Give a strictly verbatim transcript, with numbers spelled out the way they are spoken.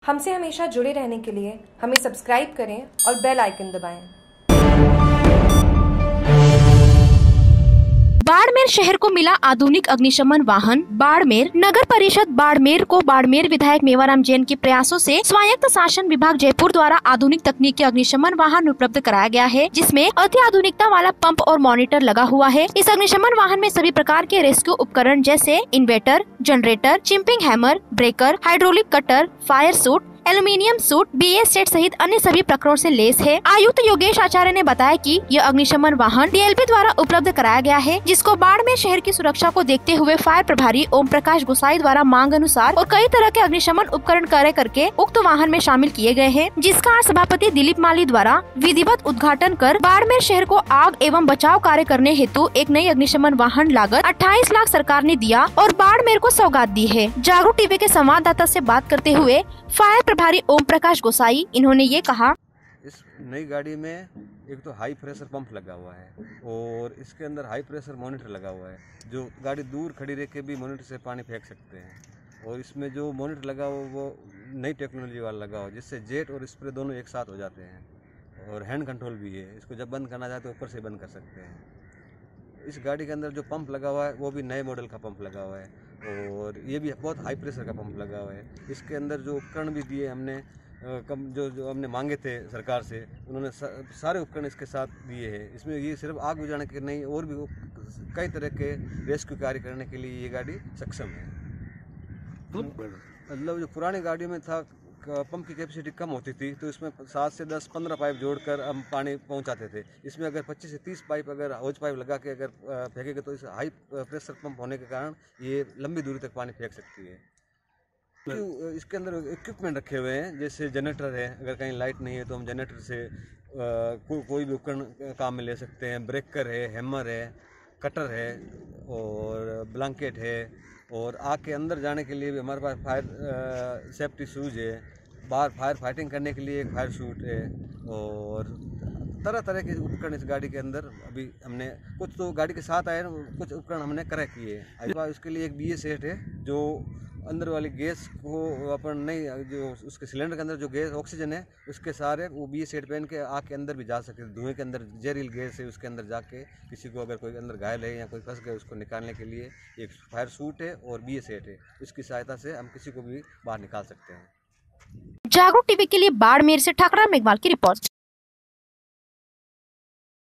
हमसे हमेशा जुड़े रहने के लिए हमें सब्सक्राइब करें और बेल आइकन दबाएं। बाड़मेर शहर को मिला आधुनिक अग्निशमन वाहन। बाड़मेर नगर परिषद बाड़मेर को बाड़मेर विधायक मेवाराम जैन के प्रयासों से स्वायत्त शासन विभाग जयपुर द्वारा आधुनिक तकनीक के अग्निशमन वाहन उपलब्ध कराया गया है, जिसमें अति आधुनिकता वाला पंप और मॉनिटर लगा हुआ है। इस अग्निशमन वाहन में सभी प्रकार के रेस्क्यू उपकरण जैसे inverter, generator, chipping hammer, breaker, hydraulic cutter, fire suit, aluminium suit, BS set सहित अन्य सभी प्रकरणों से लेस है। आयुक्त योगेश आचार्य ने बताया कि यह अग्निशमन वाहन डीएलपी द्वारा उपलब्ध कराया गया है, जिसको बाड़मेर शहर की सुरक्षा को देखते हुए फायर प्रभारी ओम प्रकाश गोसाई द्वारा मांग अनुसार और कई तरह के अग्निशमन उपकरण क्रय करके उक्त वाहन में शामिल किए गए हैं, जिसका आज सभापति दिलीप माली द्वारा विधिवत उद्घाटन कर बाड़मेर शहर को आग एवं बचाव कार्य करने हेतु एक नई अग्निशमन वाहन लागत अट्ठाईस लाख सरकार ने दिया और बाड़मेर को सौगात दी है। जागरूक टीवी के संवाददाता से बात करते हुए फायर प्रभारी ओम प्रकाश गोसाई इन्होंने ये कहा। इस नई गाड़ी में एक तो हाई प्रेशर पंप लगा हुआ है और इसके अंदर हाई प्रेशर मॉनिटर लगा हुआ है, जो गाड़ी दूर खड़ी रह के भी मॉनिटर से पानी फेंक सकते हैं। और इसमें जो मॉनिटर लगा हुआ वो नई टेक्नोलॉजी वाला लगा हुआ, जिससे जेट और स्प्रे दोनों एक साथ हो जाते हैं और हैंड कंट्रोल भी है। इसको जब बंद करना चाहते हैं ऊपर से बंद कर सकते हैं। इस गाड़ी के अंदर जो पंप लगा हुआ है वो भी नए मॉडल का पंप लगा हुआ है और ये भी बहुत हाई प्रेशर का पंप लगा हुआ है। इसके अंदर जो उपकरण भी दिए हमने कम जो जो हमने मांगे थे सरकार से, उन्होंने सारे उपकरण इसके साथ दिए हैं। इसमें ये सिर्फ आग बुझाने के नहीं और भी कई तरह के रेस्क्यू कार्य करने के लिए ये गाड़ी सक्षम है। मतलब जो पुरानी गाड़ियों में था पंप की कैपेसिटी कम होती थी तो इसमें सात से दस पंद्रह पाइप जोड़कर हम पानी पहुंचाते थे। इसमें अगर पच्चीस से तीस पाइप अगर होज पाइप लगा के अगर फेंकेंगे तो इस हाई प्रेशर पंप होने के कारण ये लंबी दूरी तक पानी फेंक सकती है। तो इसके अंदर इक्विपमेंट रखे हुए हैं, जैसे जनरेटर है, अगर कहीं लाइट नहीं है तो हम जनरेटर से को, कोई भी उपकरण काम में ले सकते हैं। ब्रेकर है, हैमर है, कटर है और ब्लैंकेट है। और आग के अंदर जाने के लिए भी हमारे पास फायर सेफ्टी शूज़ है। बाहर फायर फाइटिंग करने के लिए एक फायर सूट है और तरह तरह के उपकरण इस गाड़ी के अंदर अभी हमने कुछ तो गाड़ी के साथ आए, कुछ उपकरण हमने क्रय किए हैं। उसके लिए एक बी ए सेट है जो अंदर वाली गैस को अपन नहीं, जो उसके सिलेंडर के अंदर जो गैस ऑक्सीजन है उसके सारे वो बी ए सेट पहन के आग के अंदर भी जा सकते। धुएं के अंदर जहरील गैस है, उसके अंदर जाके किसी को अगर कोई अंदर घायल है या कोई फंस गया उसको निकालने के लिए एक फायर सूट है और बी ए सेट है। इसकी सहायता से हम किसी को भी बाहर निकाल सकते हैं। जागरूक टीवी के लिए बाड़मेर से ठाकरा मेघवाल की रिपोर्ट।